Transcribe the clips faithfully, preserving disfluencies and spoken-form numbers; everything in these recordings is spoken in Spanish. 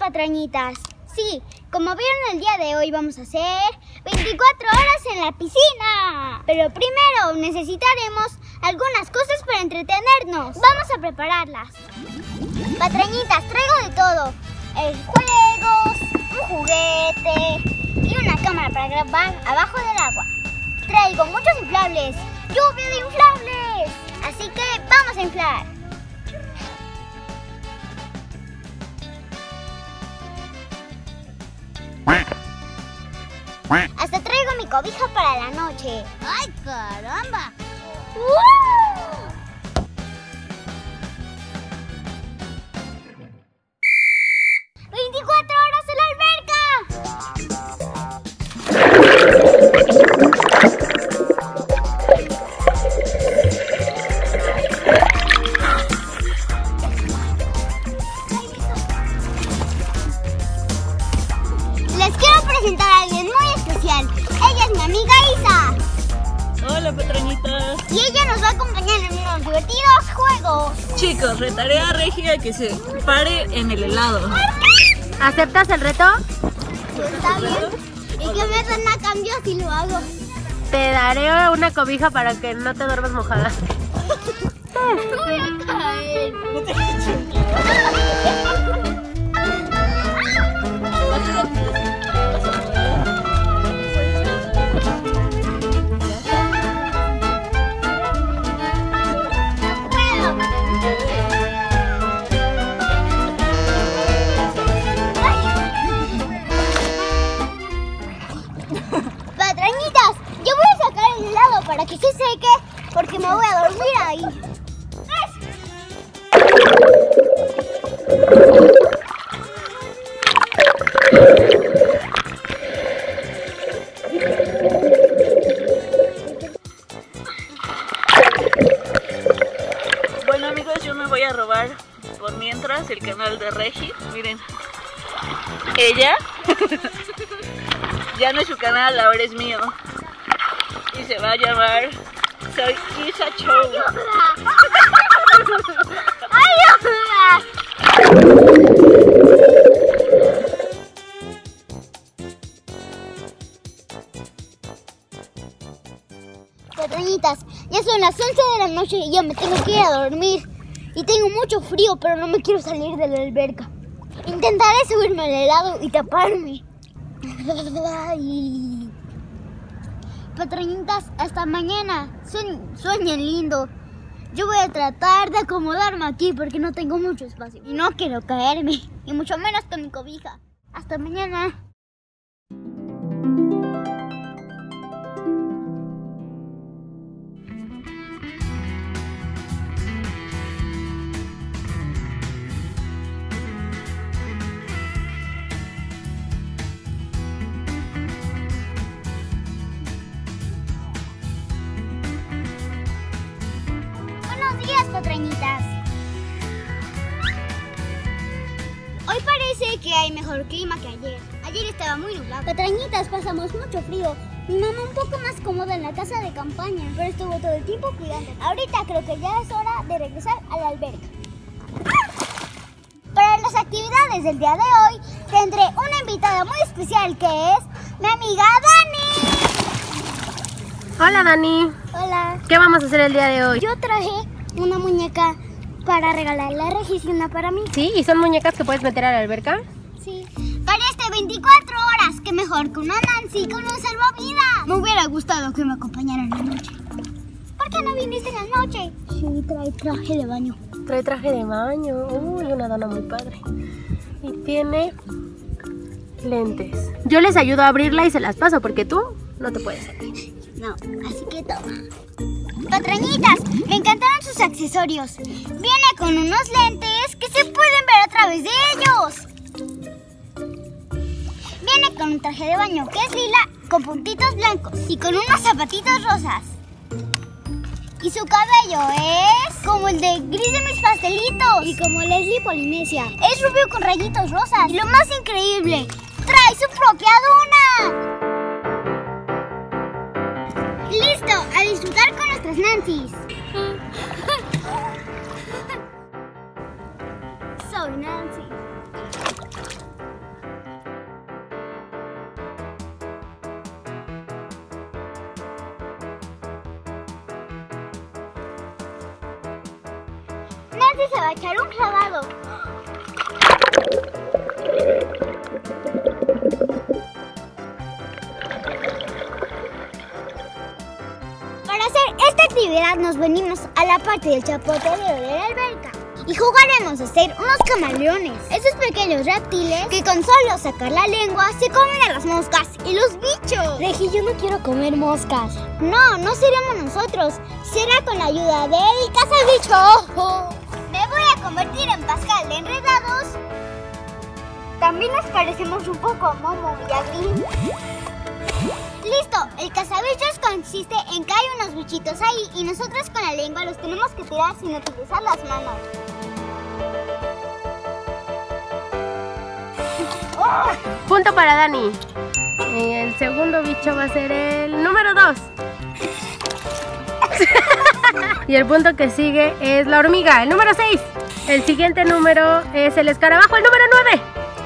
patrañitas. Sí, como vieron, el día de hoy vamos a hacer veinticuatro horas en la piscina. Pero primero necesitaremos algunas cosas para entretenernos. Vamos a prepararlas. Patrañitas, traigo de todo. El juegos, un juguete y una cámara para grabar abajo del agua. Traigo muchos inflables. ¡Lluvia de inflables! Así que vamos a inflar. Hasta traigo mi cobija para la noche. ¡Ay, caramba! ¡Uh! ¡veinticuatro horas en la Les quiero presentar a alguien muy especial. Ella es mi amiga Isa. Hola, patrañitas. Y ella nos va a acompañar en unos divertidos juegos. Chicos, retaré a Regia que se pare en el helado. ¿Aceptas el reto? Está bien. ¿Y qué me dan a cambio si lo hago? Te daré una cobija para que no te duermas mojada. Voy a caer. Patrañitas, yo voy a sacar el helado para que se seque, porque me voy a dormir ahí. Bueno, amigos, yo me voy a robar por mientras el canal de Regi. Miren, ella ya no es su canal, ahora es mío. Y se va a llamar Soy Isa Show. Patrañitas, ya son las once de la noche y ya me tengo que ir a dormir. Y tengo mucho frío, pero no me quiero salir de la alberca. Intentaré subirme al helado y taparme. Ay. Patrañitas, hasta mañana. Suen- sueñen lindo. Yo voy a tratar de acomodarme aquí porque no tengo mucho espacio. Y no quiero caerme, y mucho menos con mi cobija. Hasta mañana. Buenos días, patrañitas. Hoy parece que hay mejor clima que ayer. Ayer estaba muy nublado. Patrañitas, pasamos mucho frío. Mi mamá un poco más cómoda en la casa de campaña, pero estuvo todo el tiempo cuidando. Ahorita creo que ya es hora de regresar a la alberca. Para las actividades del día de hoy, tendré una invitada muy especial que es mi amiga Dani. Hola, Dani. Hola. ¿Qué vamos a hacer el día de hoy? Yo traje una muñeca para regalarle a Regis y una para mí. Sí, ¿y son muñecas que puedes meter a la alberca? Sí. Para este veinticuatro horas, qué mejor que una Nancy con un salvavidas. Me hubiera gustado que me acompañara en la noche. ¿Por qué no viniste en la noche? Sí, trae traje de baño. Trae traje de baño. Uy, una dona muy padre. Y tiene lentes. Yo les ayudo a abrirla y se las paso porque tú no te puedes abrir. No, así que toma. Patrañitas, me encantaron sus accesorios. Viene con unos lentes que se pueden ver a través de ellos. Viene con un traje de baño que es lila, con puntitos blancos y con unos zapatitos rosas. Y su cabello es como el de gris de mis pastelitos. Y como Leslie Polinesia. Es rubio con rayitos rosas. Y lo más increíble, trae su propia duna. ¡Listo! A disfrutar con nuestras Nancys. Soy Nancy. para echar un clavado. Para hacer esta actividad nos venimos a la parte del chapotero de la alberca y jugaremos a ser unos camaleones, esos pequeños reptiles que con solo sacar la lengua se comen a las moscas y los bichos. Regi, yo no quiero comer moscas. No, no seremos nosotros, será con la ayuda del cazabicho. Me voy a convertir en Pascal de Enredados. También nos parecemos un poco a Momo y a Grim. ¡Listo! El cazabichos consiste en que hay unos bichitos ahí y nosotros con la lengua los tenemos que tirar sin utilizar las manos. Punto para Dani. El segundo bicho va a ser el número dos. Y el punto que sigue es la hormiga, el número seis. El siguiente número es el escarabajo, el número nueve.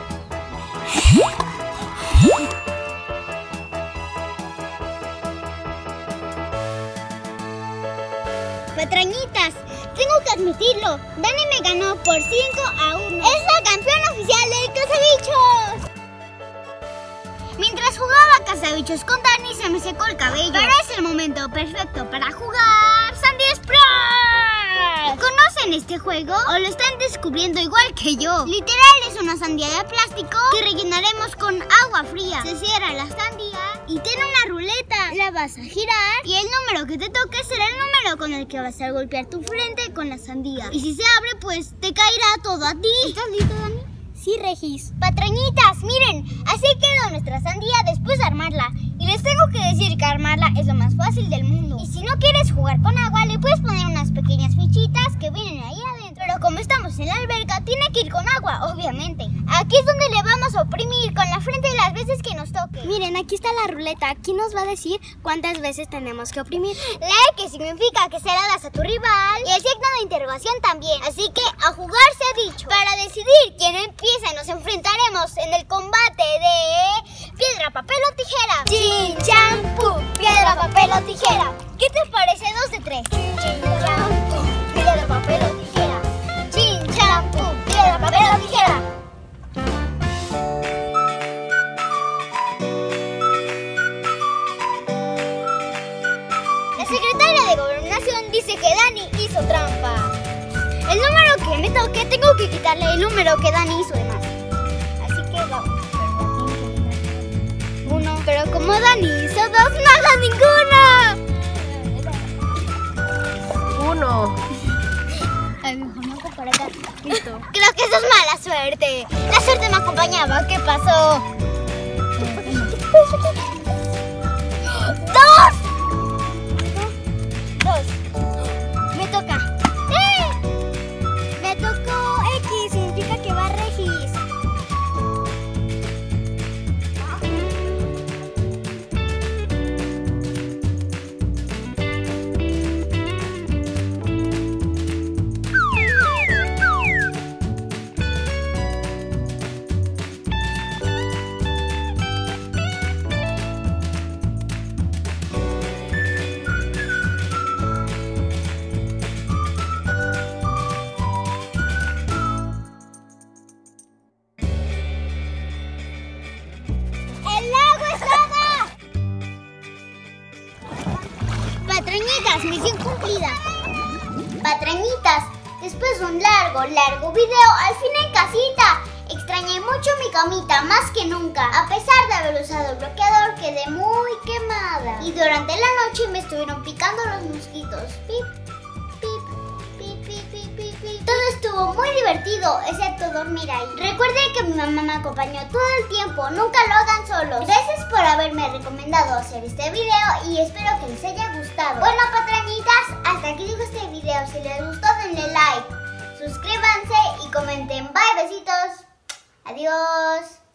Patrañitas, tengo que admitirlo, Dani me ganó por cinco a uno. Es la campeona oficial del cazabichos. Mientras jugaba cazabichos con Dani se me secó el cabello. Pero es el momento perfecto para jugar Sandy Spray. ¿Conocen este juego o lo están descubriendo igual que yo? Literal es una sandía de plástico que rellenaremos con agua fría. Se cierra la sandía y tiene una ruleta. La vas a girar y el número que te toque será el número con el que vas a golpear tu frente con la sandía. Y si se abre, pues te caerá todo a ti. ¿Estás listo, Dani? Sí, Regis. Patrañitas, miren, así quedó nuestra sandía después de armarla. Y les tengo que decir que armarla es lo más fácil del mundo. Y si no quieres jugar con agua, le puedes poner unas pequeñas fichitas que vienen ahí adentro. Pero como estamos en la alberca, tiene que ir con agua, obviamente. Aquí es donde le vamos a oprimir con la frente las veces que nos toque. Miren, aquí está la ruleta. Aquí nos va a decir cuántas veces tenemos que oprimir. La E, que significa que se la das a tu rival. Y el signo de interrogación también. Así que a jugar se ha dicho. Para decidir quién empieza, nos enfrentaremos en el combate de piedra, papel o tijera. Chin, champú, piedra, papel o tijera. ¿Qué te parece dos de tres? Chin, champú, piedra, papel o tijera. Chin, champú, piedra, papel o tijera. La secretaria de Gobernación dice que Dani hizo trampa. El número que me toque, tengo que quitarle el número que Dani hizo de más. Así que vamos. Uno, pero como Dani hizo dos, no haga ninguna. Uno. Ay, mejor no hago para acá. Listo. Creo que eso es mala suerte. La suerte me acompañaba. ¿Qué pasó? ¡Dos! Dos. Me toca. ¡Sí! Me tocó X. Significa que va Regis. Patrañitas, misión cumplida. Patrañitas, después de un largo, largo video, al fin en casita. Extrañé mucho mi camita, más que nunca. A pesar de haber usado el bloqueador, quedé muy quemada. Y durante la noche me estuvieron picando los mosquitos. Pip, pip, pip, pip, pip, pip, pip. Todo estuvo muy divertido, excepto dormir ahí. Recuerden que mi mamá me acompañó todo el tiempo, nunca lo hagan solos. Gracias por haberme recomendado hacer este video y espero que les haya gustado. Bueno, patrañitas, hasta aquí digo este video. Si les gustó, denle like, suscríbanse y comenten. Bye, besitos. Adiós.